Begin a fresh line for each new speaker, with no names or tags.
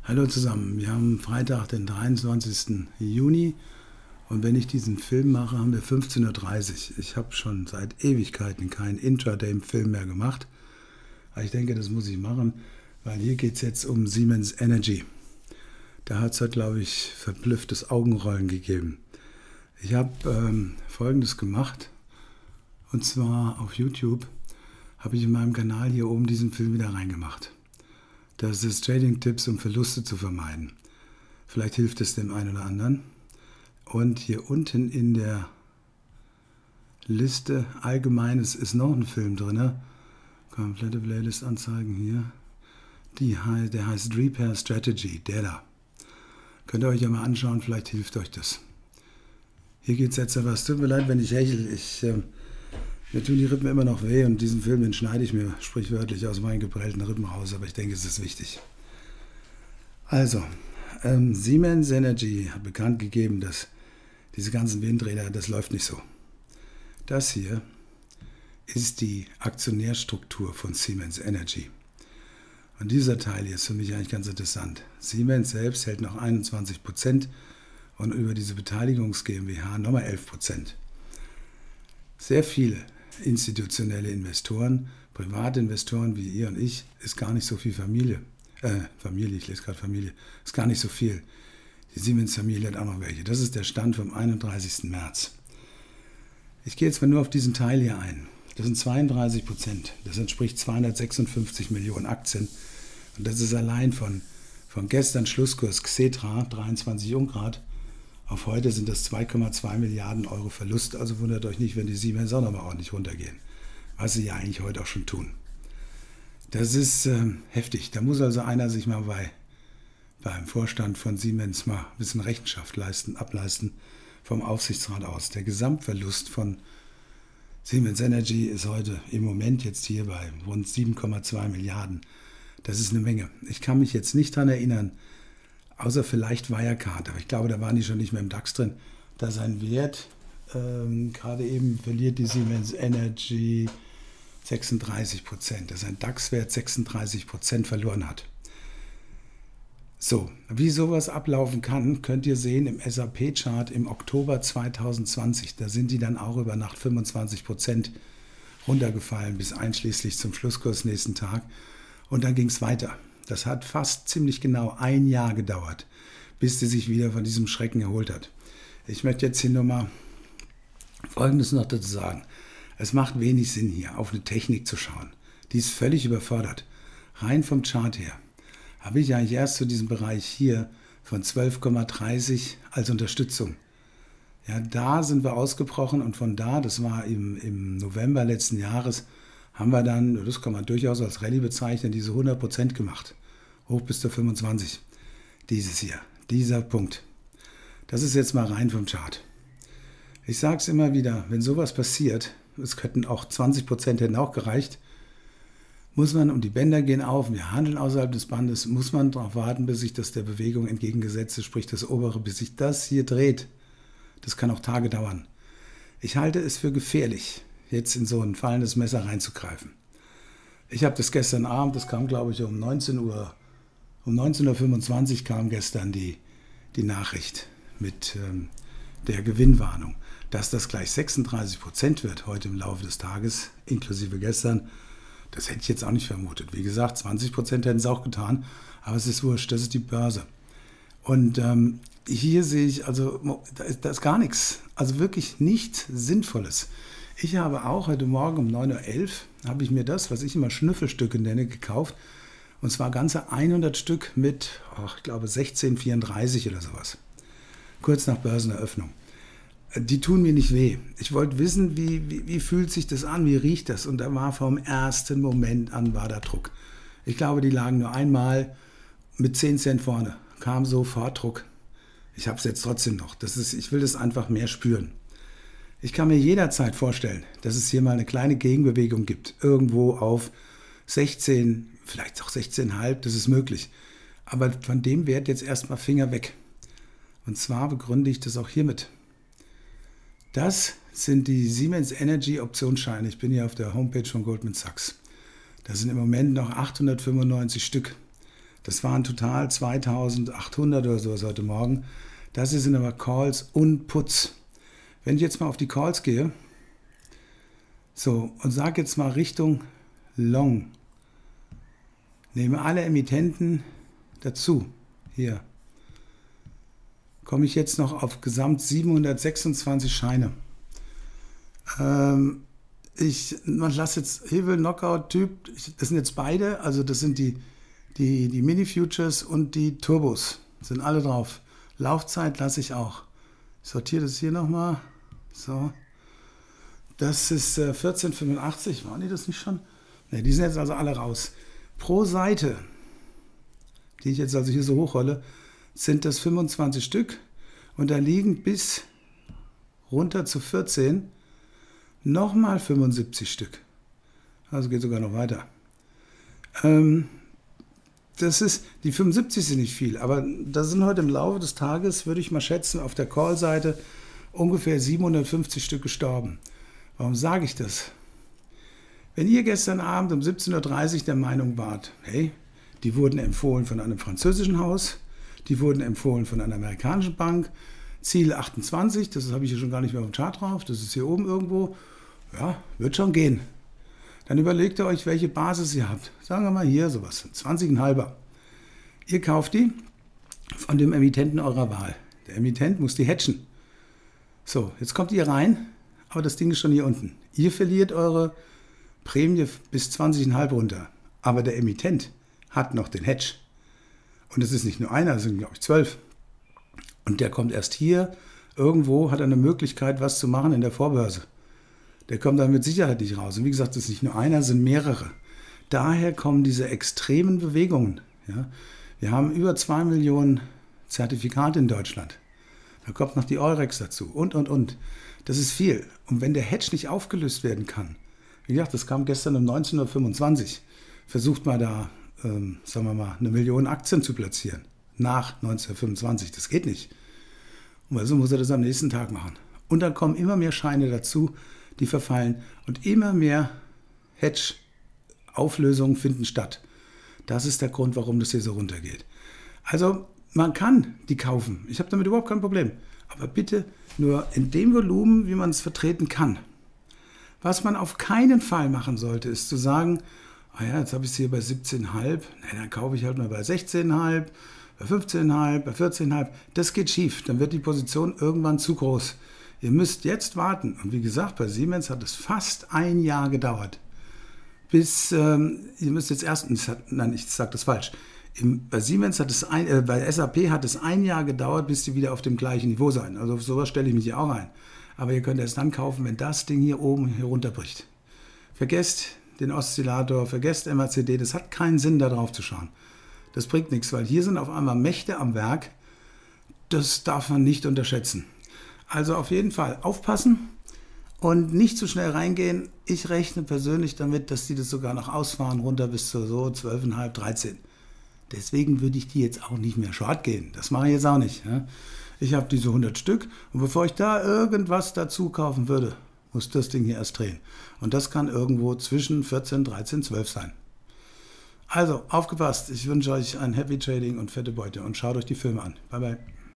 Hallo zusammen, wir haben Freitag, den 23. Juni und wenn ich diesen Film mache, haben wir 15:30 Uhr. Ich habe schon seit Ewigkeiten keinen Intraday-Film mehr gemacht, aber ich denke, das muss ich machen, weil hier geht es jetzt um Siemens Energy. Da hat es halt, glaube ich, verblüfftes Augenrollen gegeben. Ich habe Folgendes gemacht, und zwar auf YouTube habe ich in meinem Kanal hier oben diesen Film wieder reingemacht. Das ist Trading-Tipps, um Verluste zu vermeiden. Vielleicht hilft es dem einen oder anderen. Und hier unten in der Liste Allgemeines ist noch ein Film drin. Komplette Playlist anzeigen hier. Der heißt Repair Strategy, der da. Könnt ihr euch ja mal anschauen, vielleicht hilft euch das. Hier geht es jetzt aber, es tut mir leid, wenn ich hechel. Mir tun die Rippen immer noch weh und diesen Film, den schneide ich mir sprichwörtlich aus meinen geprellten Rippen raus, aber ich denke, es ist wichtig. Also, Siemens Energy hat bekannt gegeben, dass diese ganzen Windräder, das läuft nicht so. Das hier ist die Aktionärstruktur von Siemens Energy. Und dieser Teil hier ist für mich eigentlich ganz interessant. Siemens selbst hält noch 21% und über diese Beteiligungs GmbH nochmal 11%. Sehr viele institutionelle Investoren, private Investoren wie ihr und ich, ist gar nicht so viel Familie, ich lese gerade Familie, ist gar nicht so viel. Die Siemens-Familie hat auch noch welche. Das ist der Stand vom 31. März. Ich gehe jetzt mal nur auf diesen Teil hier ein. Das sind 32%. Das entspricht 256 Millionen Aktien. Und das ist allein von gestern Schlusskurs Xetra, 23 Ungrad, auf heute sind das 2,2 Milliarden Euro Verlust. Also wundert euch nicht, wenn die Siemens auch nochmal ordentlich runtergehen. Was sie ja eigentlich heute auch schon tun. Das ist heftig. Da muss also einer sich mal beim Vorstand von Siemens mal ein bisschen Rechenschaft ableisten vom Aufsichtsrat aus. Der Gesamtverlust von Siemens Energy ist heute im Moment jetzt hier bei rund 7,2 Milliarden. Das ist eine Menge. Ich kann mich jetzt nicht daran erinnern, außer vielleicht Wirecard, aber ich glaube, da waren die schon nicht mehr im DAX drin, da sein Wert, gerade eben verliert die Siemens Energy 36%, dass ein DAX-Wert 36% verloren hat. So, wie sowas ablaufen kann, könnt ihr sehen im SAP-Chart im Oktober 2020. Da sind die dann auch über Nacht 25% runtergefallen, bis einschließlich zum Schlusskurs nächsten Tag. Und dann ging es weiter. Das hat fast ziemlich genau ein Jahr gedauert, bis sie sich wieder von diesem Schrecken erholt hat. Ich möchte jetzt hier nur mal Folgendes noch dazu sagen. Es macht wenig Sinn, hier auf eine Technik zu schauen. Die ist völlig überfordert. Rein vom Chart her habe ich eigentlich erst zu diesem Bereich hier von 12,30 als Unterstützung. Ja, da sind wir ausgebrochen und von da, das war im November letzten Jahres, haben wir dann, das kann man durchaus als Rallye bezeichnen, diese 100% gemacht. Hoch bis zu 25. Dieses hier, dieser Punkt. Das ist jetzt mal rein vom Chart. Ich sage es immer wieder, wenn sowas passiert, es könnten auch 20% hätten auch gereicht, muss man, und die Bänder gehen auf, wir handeln außerhalb des Bandes, muss man darauf warten, bis sich das der Bewegung entgegengesetzt ist, sprich das obere, bis sich das hier dreht. Das kann auch Tage dauern. Ich halte es für gefährlich, jetzt in so ein fallendes Messer reinzugreifen. Ich habe das gestern Abend, das kam glaube ich um 19 Uhr, um 19:25 Uhr kam gestern die Nachricht mit der Gewinnwarnung, dass das gleich 36% wird heute im Laufe des Tages, inklusive gestern. Das hätte ich jetzt auch nicht vermutet. Wie gesagt, 20% hätten es auch getan, aber es ist wurscht, das ist die Börse. Und hier sehe ich, also da ist gar nichts, also wirklich nichts Sinnvolles. Ich habe auch heute Morgen um 9:11 Uhr, habe ich mir das, was ich immer Schnüffelstücke nenne, gekauft. Und zwar ganze 100 Stück mit, ich glaube 16,34 oder sowas. Kurz nach Börseneröffnung. Die tun mir nicht weh. Ich wollte wissen, wie fühlt sich das an, wie riecht das? Und da war vom ersten Moment an war da Druck. Ich glaube, die lagen nur einmal mit 10 Cent vorne. Kam sofort Druck. Ich habe es jetzt trotzdem noch. Ich will das einfach mehr spüren. Ich kann mir jederzeit vorstellen, dass es hier mal eine kleine Gegenbewegung gibt. Irgendwo auf 16, vielleicht auch 16,5, das ist möglich. Aber von dem Wert jetzt erstmal Finger weg. Und zwar begründe ich das auch hiermit. Das sind die Siemens Energy Optionsscheine. Ich bin hier auf der Homepage von Goldman Sachs. Da sind im Moment noch 895 Stück. Das waren total 2800 oder sowas heute Morgen. Das hier sind aber Calls und Puts. Wenn ich jetzt mal auf die Calls gehe, so, und sage jetzt mal Richtung Long, nehme alle Emittenten dazu, hier, komme ich jetzt noch auf gesamt 726 Scheine. Ich lasse jetzt Hebel, Knockout, Typ, das sind jetzt beide, also das sind die Mini-Futures und die Turbos, sind alle drauf. Laufzeit lasse ich auch. Ich sortiere das hier nochmal, so. Das ist 14,85, waren die das nicht schon? Ne, die sind jetzt also alle raus. Pro Seite, die ich jetzt also hier so hochrolle, sind das 25 Stück und da liegen bis runter zu 14 nochmal 75 Stück. Also geht sogar noch weiter. Das ist, die 75 sind nicht viel, aber da sind heute im Laufe des Tages, würde ich mal schätzen, auf der Call-Seite ungefähr 750 Stück gestorben. Warum sage ich das? Wenn ihr gestern Abend um 17:30 Uhr der Meinung wart, hey, die wurden empfohlen von einem französischen Haus, die wurden empfohlen von einer amerikanischen Bank, Ziel 28, das habe ich hier schon gar nicht mehr auf dem Chart drauf, das ist hier oben irgendwo, ja, wird schon gehen. Dann überlegt ihr euch, welche Basis ihr habt. Sagen wir mal hier sowas, 20,5er. Ihr kauft die von dem Emittenten eurer Wahl. Der Emittent muss die hedgen. So, jetzt kommt ihr rein, aber das Ding ist schon hier unten. Ihr verliert eure Prämie bis 20,5 runter. Aber der Emittent hat noch den Hedge. Und es ist nicht nur einer, es sind glaube ich 12. Und der kommt erst hier, irgendwo hat er eine Möglichkeit, was zu machen in der Vorbörse. Der kommt dann mit Sicherheit nicht raus. Und wie gesagt, es ist nicht nur einer, es sind mehrere. Daher kommen diese extremen Bewegungen. Ja? Wir haben über 2 Millionen Zertifikate in Deutschland. Da kommt noch die Eurex dazu und. Das ist viel. Und wenn der Hedge nicht aufgelöst werden kann, wie gesagt, das kam gestern um 19:25 Uhr, versucht mal da, sagen wir mal, 1 Million Aktien zu platzieren. Nach 19:25 Uhr. Das geht nicht. Und also muss er das am nächsten Tag machen. Und dann kommen immer mehr Scheine dazu, die verfallen. Und immer mehr Hedge-Auflösungen finden statt. Das ist der Grund, warum das hier so runtergeht. Also man kann die kaufen. Ich habe damit überhaupt kein Problem. Aber bitte nur in dem Volumen, wie man es vertreten kann. Was man auf keinen Fall machen sollte, ist zu sagen, ah ja, jetzt habe ich es hier bei 17,5, dann kaufe ich halt mal bei 16,5, bei 15,5, bei 14,5. Das geht schief, dann wird die Position irgendwann zu groß. Ihr müsst jetzt warten. Und wie gesagt, bei Siemens hat es fast ein Jahr gedauert. Bis, ihr müsst jetzt erst, nein, ich sage das falsch. Bei Siemens hat es bei SAP hat es ein Jahr gedauert, bis sie wieder auf dem gleichen Niveau sein. Also auf sowas stelle ich mich hier auch ein. Aber ihr könnt erst dann kaufen, wenn das Ding hier oben herunterbricht. Vergesst den Oszillator, vergesst MACD, das hat keinen Sinn, da drauf zu schauen. Das bringt nichts, weil hier sind auf einmal Mächte am Werk. Das darf man nicht unterschätzen. Also auf jeden Fall aufpassen und nicht zu schnell reingehen. Ich rechne persönlich damit, dass die das sogar noch ausfahren, runter bis zu so 12,5, 13. Deswegen würde ich die jetzt auch nicht mehr short gehen. Das mache ich jetzt auch nicht. Ja. Ich habe diese 100 Stück und bevor ich da irgendwas dazu kaufen würde, muss das Ding hier erst drehen. Und das kann irgendwo zwischen 14, 13, 12 sein. Also, aufgepasst. Ich wünsche euch ein Happy Trading und fette Beute und schaut euch die Filme an. Bye, bye.